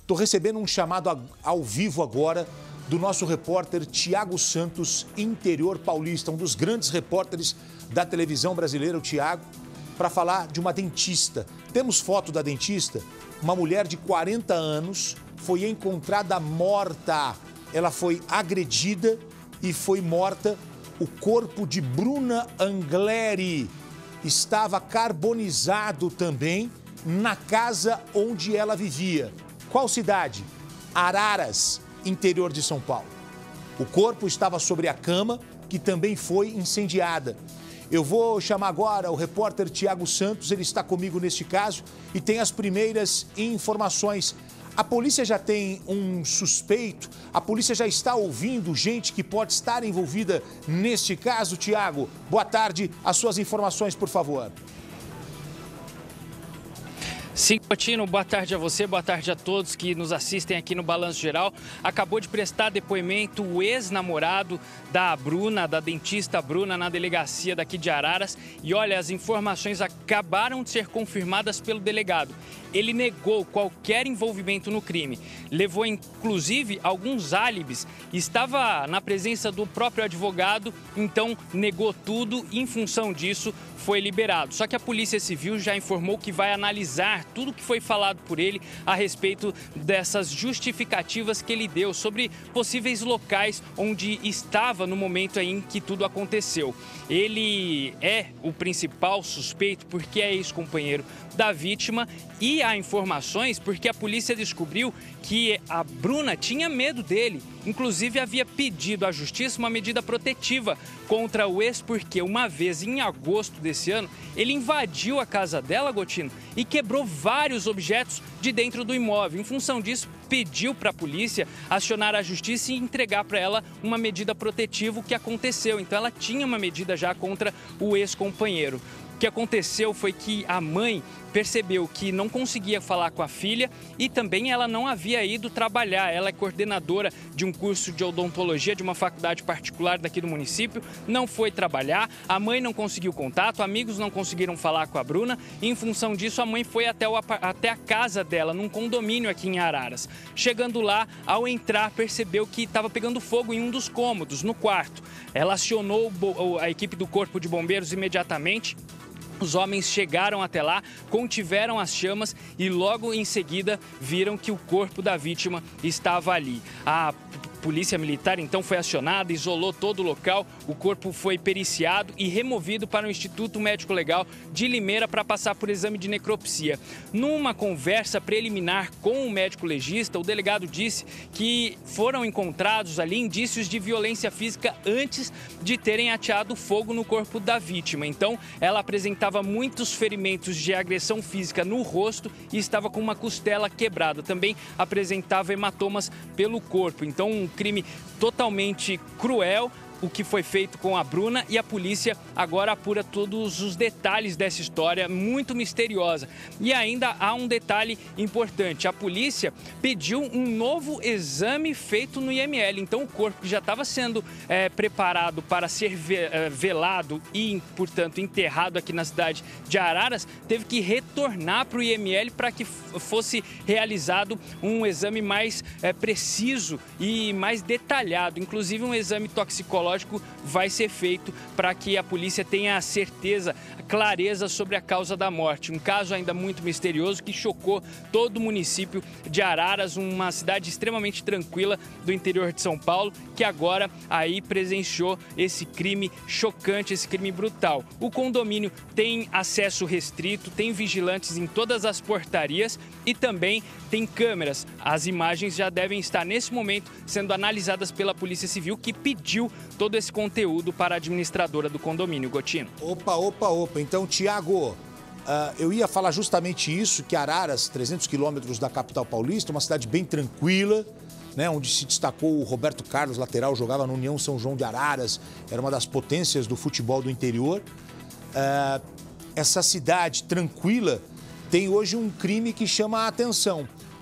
Estou recebendo um chamado ao vivo agora do nosso repórter Tiago Santos, interior paulista, um dos grandes repórteres da televisão brasileira, o Tiago, para falar de uma dentista. Temos foto da dentista? Uma mulher de 40 anos foi encontrada morta. Ela foi agredida e foi morta. O corpo de Bruna Angleri estava carbonizado também na casa onde ela vivia. Qual cidade? Araras, interior de São Paulo. O corpo estava sobre a cama, que também foi incendiada. Eu vou chamar agora o repórter Tiago Santos, ele está comigo neste caso e tem as primeiras informações. A polícia já tem um suspeito? A polícia já está ouvindo gente que pode estar envolvida neste caso? Tiago, boa tarde. As suas informações, por favor. Sim, Coutinho, boa tarde a você, boa tarde a todos que nos assistem aqui no Balanço Geral. Acabou de prestar depoimento o ex-namorado da Bruna, da dentista Bruna, na delegacia daqui de Araras. E olha, as informações acabaram de ser confirmadas pelo delegado. Ele negou qualquer envolvimento no crime, levou inclusive alguns álibis, estava na presença do próprio advogado, então negou tudo e em função disso foi liberado. Só que a Polícia Civil já informou que vai analisar tudo que foi falado por ele a respeito dessas justificativas que ele deu sobre possíveis locais onde estava no momento em que tudo aconteceu. Ele é o principal suspeito porque é ex-companheiro da vítima e há informações porque a polícia descobriu que a Bruna tinha medo dele. Inclusive havia pedido à justiça uma medida protetiva contra o ex porque uma vez em agosto desse ano ele invadiu a casa dela, Gotino, e quebrou vários objetos de dentro do imóvel. Em função disso, pediu para a polícia acionar a justiça e entregar para ela uma medida protetiva, o que aconteceu. Então ela tinha uma medida já contra o ex-companheiro. O que aconteceu foi que a mãe percebeu que não conseguia falar com a filha e também ela não havia ido trabalhar. Ela é coordenadora de um curso de odontologia de uma faculdade particular daqui do município, não foi trabalhar, a mãe não conseguiu contato, amigos não conseguiram falar com a Bruna e em função disso a mãe foi até a casa dela, num condomínio aqui em Araras. Chegando lá, ao entrar, percebeu que estava pegando fogo em um dos cômodos, no quarto. Ela acionou a equipe do Corpo de Bombeiros imediatamente. Os homens chegaram até lá, contiveram as chamas e logo em seguida viram que o corpo da vítima estava ali. A polícia militar então foi acionada, isolou todo o local, o corpo foi periciado e removido para o Instituto Médico Legal de Limeira para passar por exame de necropsia. Numa conversa preliminar com o médico legista, o delegado disse que foram encontrados ali indícios de violência física antes de terem ateado fogo no corpo da vítima. Então, ela apresentava muitos ferimentos de agressão física no rosto e estava com uma costela quebrada. Também apresentava hematomas pelo corpo. Então, um crime totalmente cruel, o que foi feito com a Bruna, e a polícia agora apura todos os detalhes dessa história muito misteriosa. E ainda há um detalhe importante, a polícia pediu um novo exame feito no IML, então o corpo que já estava sendo preparado para ser velado e, portanto, enterrado aqui na cidade de Araras, teve que retornar para o IML para que fosse realizado um exame mais preciso e mais detalhado, inclusive um exame toxicológico vai ser feito para que a polícia tenha a certeza, a clareza sobre a causa da morte. Um caso ainda muito misterioso que chocou todo o município de Araras, uma cidade extremamente tranquila do interior de São Paulo, que agora aí presenciou esse crime chocante, esse crime brutal. O condomínio tem acesso restrito, tem vigilantes em todas as portarias e também tem câmeras. As imagens já devem estar nesse momento sendo analisadas pela Polícia Civil, que pediu todo esse conteúdo para a administradora do condomínio, Gotino. Opa. Então, Tiago, eu ia falar justamente isso, que Araras, 300 quilômetros da capital paulista, uma cidade bem tranquila, né, onde se destacou o Roberto Carlos, lateral, jogava no União São João de Araras, era uma das potências do futebol do interior. Essa cidade tranquila tem hoje um crime que chama a atenção.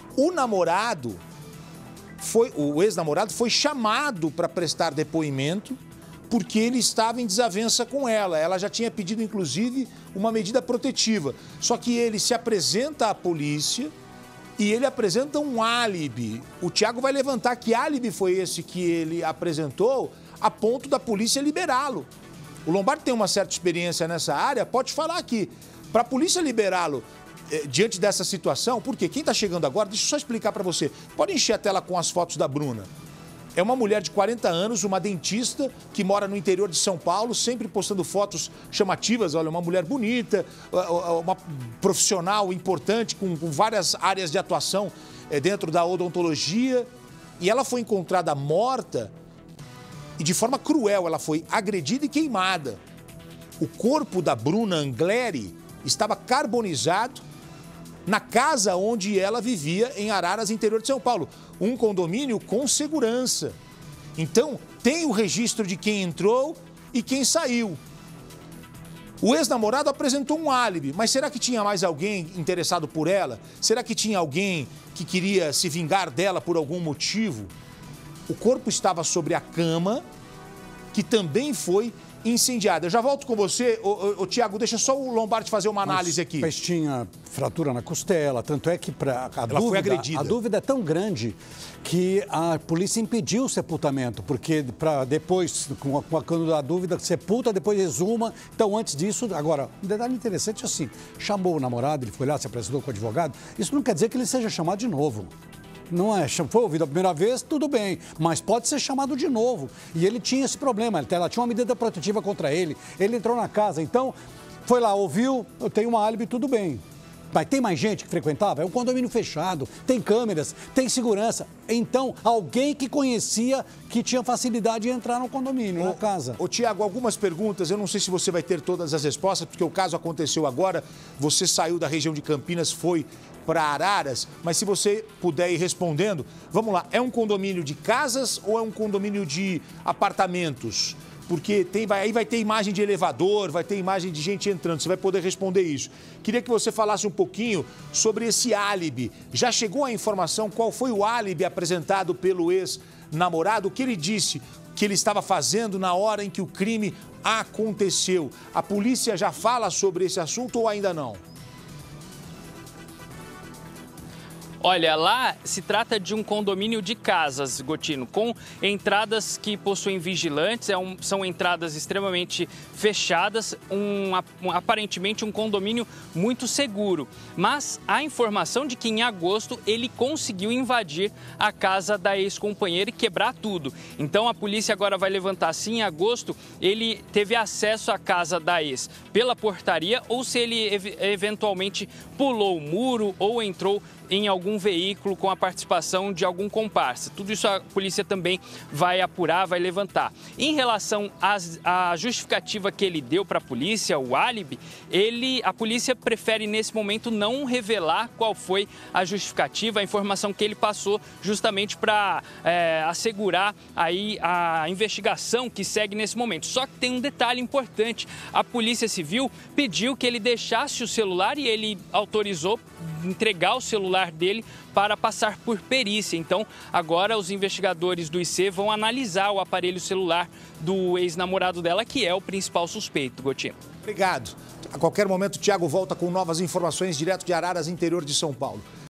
O ex-namorado foi chamado para prestar depoimento porque ele estava em desavença com ela. Ela já tinha pedido, inclusive, uma medida protetiva. Só que ele se apresenta à polícia e ele apresenta um álibi. O Tiago vai levantar que álibi foi esse que ele apresentou a ponto da polícia liberá-lo. O Lombardi tem uma certa experiência nessa área, pode falar aqui. Para a polícia liberá-lo diante dessa situação, porque quem está chegando agora, deixa eu só explicar para você. Pode encher a tela com as fotos da Bruna. É uma mulher de 40 anos, uma dentista que mora no interior de São Paulo, sempre postando fotos chamativas. Olha, uma mulher bonita, uma profissional importante, com várias áreas de atuação dentro da odontologia. E ela foi encontrada morta e de forma cruel. Ela foi agredida e queimada. O corpo da Bruna Angleri estava carbonizado na casa onde ela vivia, em Araras, interior de São Paulo. Um condomínio com segurança. Então, tem o registro de quem entrou e quem saiu. O ex-namorado apresentou um álibi, mas será que tinha mais alguém interessado por ela? Será que tinha alguém que queria se vingar dela por algum motivo? O corpo estava sobre a cama, que também foi incendiada. Eu já volto com você. Ô, Tiago, deixa só o Lombardi fazer uma análise aqui. Mas tinha fratura na costela, tanto é que foi agredida. A dúvida é tão grande que a polícia impediu o sepultamento, porque para depois, quando a dúvida, sepulta, depois exuma. Então, antes disso, agora, um detalhe interessante é assim, chamou o namorado, ele foi lá, se apresentou com o advogado, isso não quer dizer que ele seja chamado de novo. Não é, foi ouvido a primeira vez, tudo bem, mas pode ser chamado de novo. E ele tinha esse problema, ela tinha uma medida protetiva contra ele, ele entrou na casa, então foi lá, ouviu, eu tenho uma álibi, tudo bem. Mas tem mais gente que frequentava? É um condomínio fechado, tem câmeras, tem segurança. Então, alguém que conhecia que tinha facilidade de entrar no condomínio, na casa. Ô, Tiago, algumas perguntas, eu não sei se você vai ter todas as respostas, porque o caso aconteceu agora, você saiu da região de Campinas, foi para Araras, mas se você puder ir respondendo, vamos lá, é um condomínio de casas ou é um condomínio de apartamentos? Porque aí vai ter imagem de elevador, vai ter imagem de gente entrando, você vai poder responder isso. Queria que você falasse um pouquinho sobre esse álibi. Já chegou a informação qual foi o álibi apresentado pelo ex-namorado? O que ele disse que ele estava fazendo na hora em que o crime aconteceu? A polícia já fala sobre esse assunto ou ainda não? Olha, lá se trata de um condomínio de casas, Gotino, com entradas que possuem vigilantes, são entradas extremamente fechadas, aparentemente um condomínio muito seguro. Mas há informação de que em agosto ele conseguiu invadir a casa da ex-companheira e quebrar tudo. Então a polícia agora vai levantar se em agosto ele teve acesso à casa da ex pela portaria ou se ele eventualmente pulou o muro ou entrou em algum veículo com a participação de algum comparsa. Tudo isso a polícia também vai apurar, vai levantar. Em relação à justificativa que ele deu para a polícia, o álibi, a polícia prefere nesse momento não revelar qual foi a justificativa, a informação que ele passou justamente para assegurar aí a investigação que segue nesse momento. Só que tem um detalhe importante, a Polícia Civil pediu que ele deixasse o celular e ele autorizou entregar o celular dele para passar por perícia. Então, agora os investigadores do IC vão analisar o aparelho celular do ex-namorado dela, que é o principal suspeito, Gotino. Obrigado. A qualquer momento, o Tiago volta com novas informações direto de Araras, interior de São Paulo.